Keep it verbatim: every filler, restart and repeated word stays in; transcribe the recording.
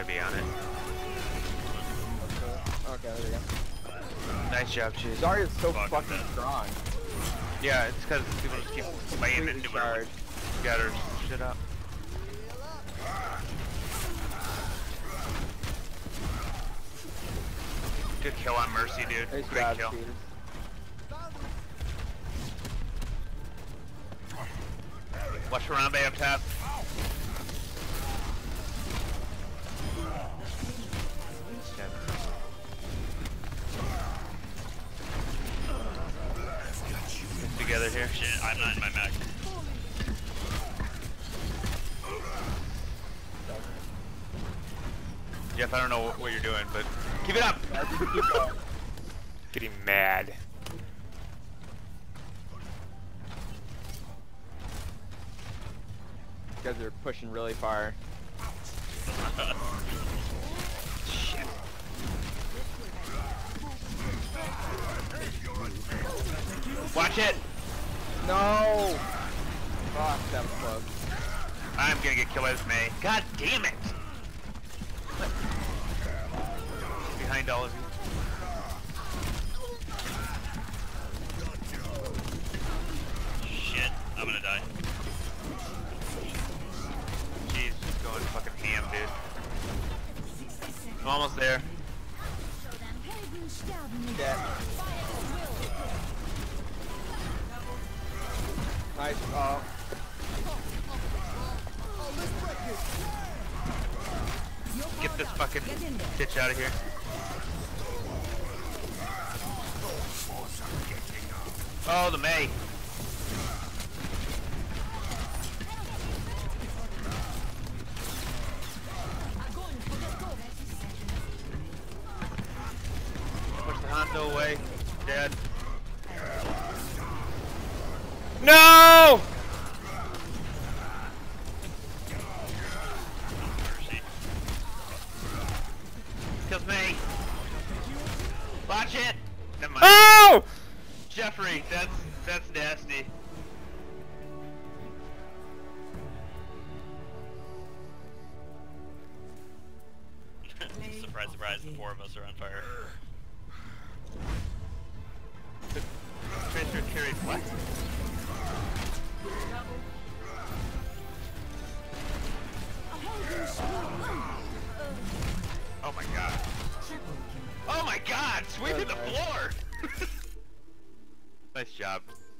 gonna be on it. Okay, there we go. Nice job, Cheese. Zarya's so Fuck fucking that. strong. Yeah, it's because people just keep playing Completely into charged. her. Got her shit up. Good kill on Mercy, dude. Nice Great job, kill. Cheese. Watch Harambe up top. Together here. Shit, I'm not in my mech. Jeff, I don't know what you're doing, but keep it up. Getting mad. You guys are pushing really far. Shit. Watch it. No! Fuck, that was close. I'm gonna get killed by this May. God damn it! Behind all of you. Shit, I'm gonna die. Jeez, just going fucking ham, dude. I'm almost there. Yeah. Nice. Oh. Get this fucking bitch out of here. Oh, the May. Push the Hondo away. Dead. No! Kills me. Watch it. Never mind. Oh! Jeffrey, that's that's nasty. Surprise, surprise, the four of us are on fire. Tracer carried what? Oh my god. Oh my god! Sweeping the floor! Nice job.